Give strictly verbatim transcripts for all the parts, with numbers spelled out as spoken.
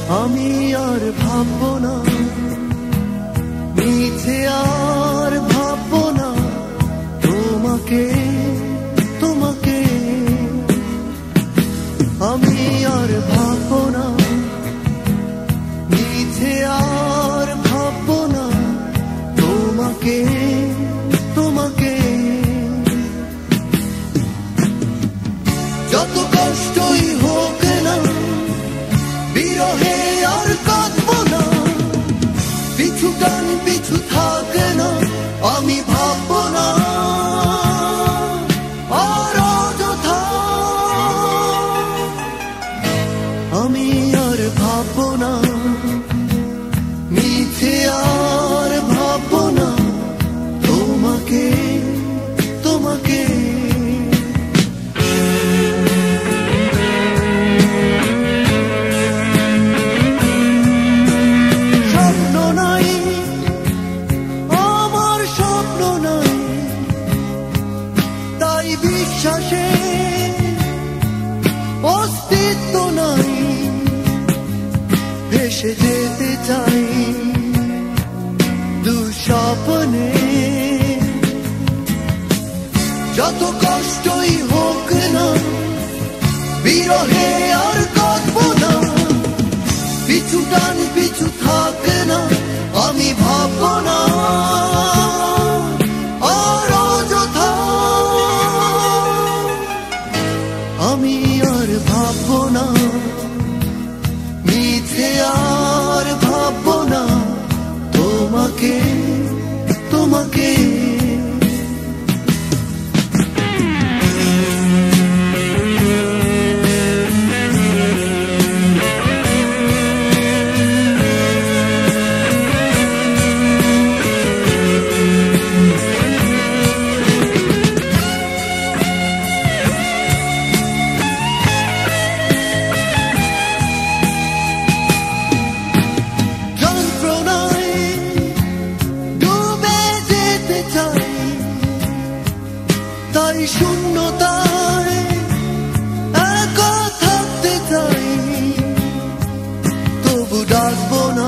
আমি আর ভাববো না, মিছে আর ভাববো না তোমাকে, তোমাকে। আমি আর ভাববো না, মিছে আর ভাববো না তোমাকে, তোমাকে। যত কষ্টই হোক না বিরহে আর কাঁদবো না, পিছু টান পিছু থাকে না, আমি ভাববো না আর অযথা। আমি আর ভাববো না, মিছে আর ভাববো না তোমাকে, তোমাকে। স্বপ্ন নাই আমার, স্বপ্ন নাই, তাই বিশ্বাসে অস্তিত্ব নাই। ভেসে যেতে চাই দুঃস্বপ্নে, যত কষ্টই হোক না বিরহে আর কাঁদবো না, পিছু টান পিছু থাকে না, আমি ভাববো না আর অযথা। আমি আর ভাববো না, মিছে আর ভাববো না তোমাকে, তোমাকে। তাই শূন্যতায় একা থাকতে চাই, তবু ডাকবো না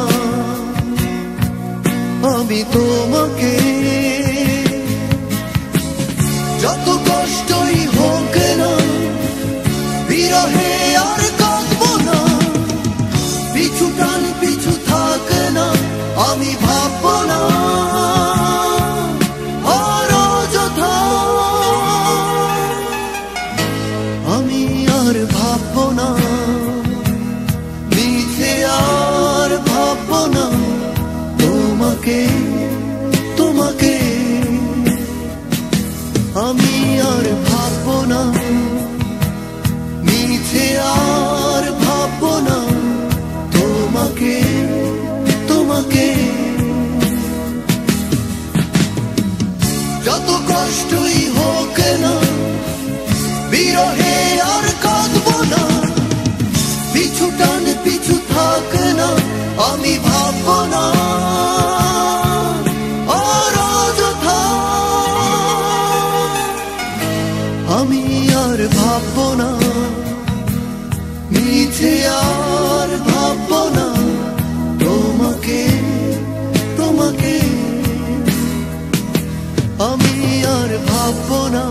আমি তোমাকে। যত কষ্টই হোক না বিরহে আর কাঁদবো না, পিছু টান পিছু থাকে না, আমি ভাববো না আর অযথা। আমি আর ভাববো না, মিছে আর ভাববো না তোমাকে, তোমাকে। আমি আর ভাববো না, মিছে আর ভাববো না তোমাকে, তোমাকে। যত কষ্টই হোক না বিরহে আর কাঁদবো না, পিছু টান পিছু থাকে না, আমি ভাববো না আর অযথা। আমি আর ভাববো না, মিছে আর ভাববো না তোমাকে, তোমাকে। আমি আর ভাববো না,